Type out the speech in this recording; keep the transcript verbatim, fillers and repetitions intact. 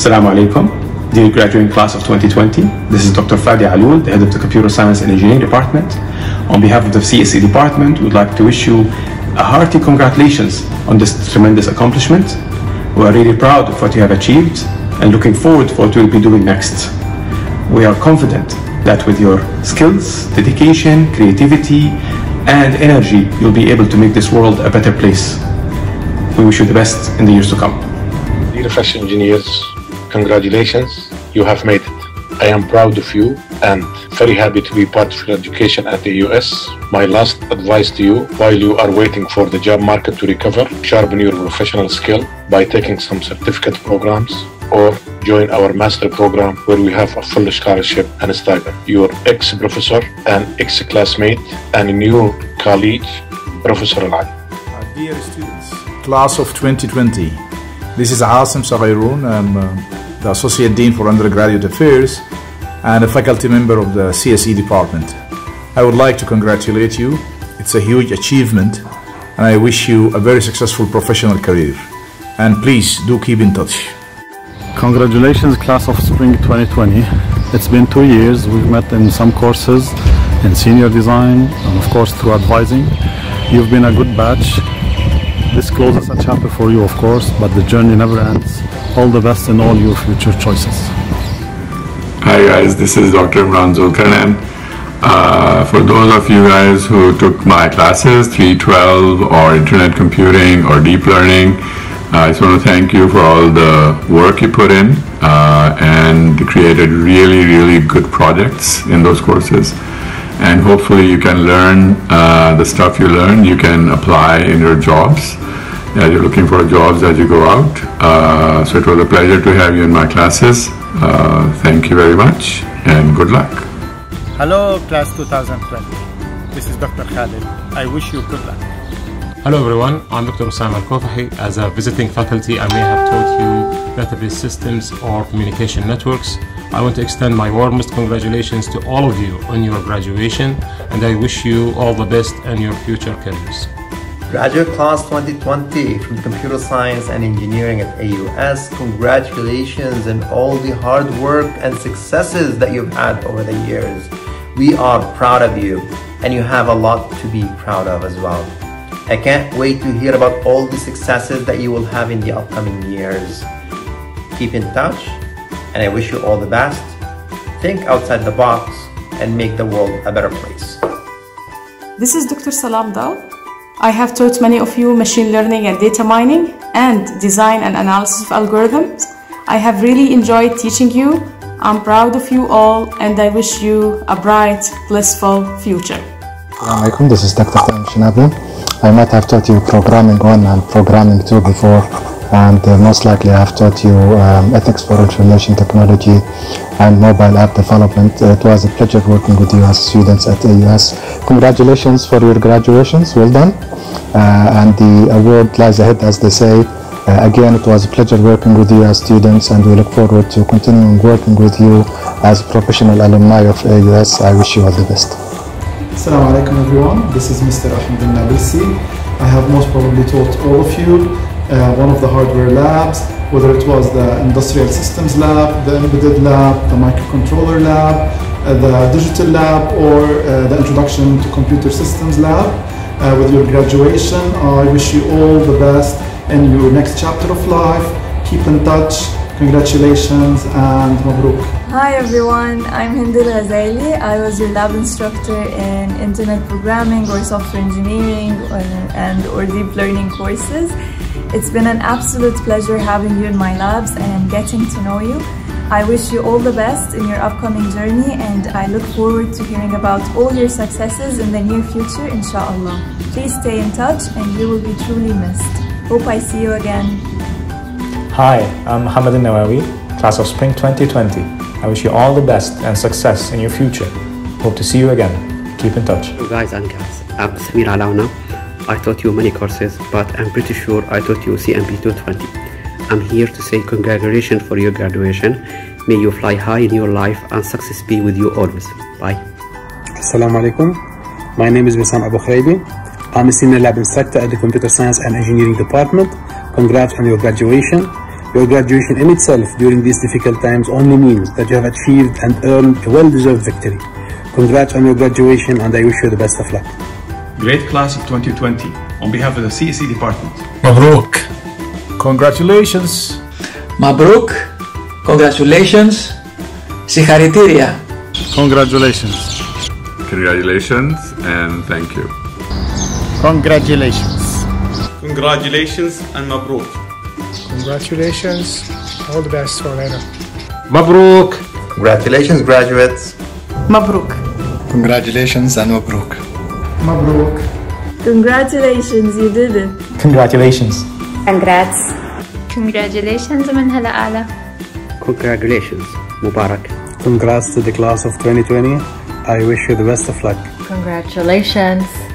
Assalamu alaikum, dear graduating class of twenty twenty. This is Doctor Fadi Alul, the head of the Computer Science and Engineering Department. On behalf of the C S E department, we would like to wish you a hearty congratulations on this tremendous accomplishment. We are really proud of what you have achieved and looking forward to what we'll be doing next. We are confident that with your skills, dedication, creativity, and energy, you'll be able to make this world a better place. We wish you the best in the years to come. Dear fresh engineers, congratulations, you have made it. I am proud of you and very happy to be part of your education at the U S. My last advice to you, while you are waiting for the job market to recover, sharpen your professional skill by taking some certificate programs or join our master program where we have a full scholarship and a stipend. Your ex-professor and ex-classmate and new colleague, Professor Al-Ali. Uh, dear students, class of twenty twenty, this is Asim Saghayrun. I'm uh, the Associate Dean for Undergraduate Affairs and a faculty member of the C S E department. I would like to congratulate you. It's a huge achievement and I wish you a very successful professional career. And please do keep in touch. Congratulations, class of spring twenty twenty. It's been two years. We've met in some courses in senior design and of course through advising. You've been a good batch. This closes a chapter for you, of course, but the journey never ends. All the best in all your future choices. Hi guys, this is Doctor Imran Zulkarnain. Uh, for those of you guys who took my classes, three twelve or Internet Computing or Deep Learning, I just want to thank you for all the work you put in uh, and created really, really good projects in those courses. And hopefully you can learn uh, the stuff you learn, you can apply in your jobs as you're looking for jobs as you go out. Uh, so it was a pleasure to have you in my classes. Uh, thank you very much and good luck. Hello class two thousand twenty. This is Doctor Khalid. I wish you good luck. Hello everyone, I'm Doctor Osama Al-Kofahi. As a visiting faculty, I may have taught you database systems or communication networks. I want to extend my warmest congratulations to all of you on your graduation, and I wish you all the best in your future careers. Graduate Class twenty twenty from Computer Science and Engineering at A U S, congratulations on all the hard work and successes that you've had over the years. We are proud of you, and you have a lot to be proud of as well. I can't wait to hear about all the successes that you will have in the upcoming years. Keep in touch, and I wish you all the best. Think outside the box and make the world a better place. This is Doctor Salam Dal. I have taught many of you machine learning and data mining and design and analysis of algorithms. I have really enjoyed teaching you. I'm proud of you all and I wish you a bright, blissful future. Assalamu alaikum, this is Doctor Taim Shinabi. I might have taught you programming one and programming two before, and uh, most likely I have taught you um, ethics for information technology and mobile app development. Uh, it was a pleasure working with you as students at A U S. Congratulations for your graduations, well done. Uh, and the award lies ahead, as they say. Uh, again, it was a pleasure working with you as students, and we look forward to continuing working with you as professional alumni of A U S. I wish you all the best. Assalamu alaikum everyone, this is Mister Ahmed Al-Nabilsi. I have most probably taught all of you uh, one of the hardware labs, whether it was the Industrial Systems Lab, the Embedded Lab, the Microcontroller Lab, uh, the Digital Lab, or uh, the Introduction to Computer Systems Lab. Uh, with your graduation, I wish you all the best in your next chapter of life. Keep in touch. Congratulations and mabruk. Hi everyone, I'm Hindil Ghazali. I was your lab instructor in internet programming or software engineering or, and or deep learning courses. It's been an absolute pleasure having you in my labs and getting to know you. I wish you all the best in your upcoming journey and I look forward to hearing about all your successes in the near future, inshallah. Please stay in touch and you will be truly missed. Hope I see you again. Hi, I'm Mohammed Al-Nawawi, class of spring twenty twenty. I wish you all the best and success in your future. Hope to see you again. Keep in touch. Hello guys and girls, I'm Samir Alauna. I taught you many courses, but I'm pretty sure I taught you C M P two twenty. I'm here to say congratulations for your graduation. May you fly high in your life and success be with you always. Bye. Assalamu alaikum. My name is Wissam Abu Khreibi. I'm a senior lab instructor at the Computer Science and Engineering Department. Congrats on your graduation. Your graduation in itself during these difficult times only means that you have achieved and earned a well-deserved victory. Congrats on your graduation, and I wish you the best of luck. Great class of twenty twenty, on behalf of the C S E department. Mabruk. Congratulations. Mabruk. Congratulations. Συγχαρητήρια. Congratulations. Congratulations and thank you. Congratulations. Congratulations and Mabruk. Congratulations. All the best for later. Mabruk. Congratulations, graduates. Mabruk. Congratulations and Mabruk. Mabruk. Congratulations, you did it. Congratulations. Congrats. Congratulations من هلا أعلى. Congratulations. Mubarak. Congrats to the class of twenty twenty. I wish you the best of luck. Congratulations.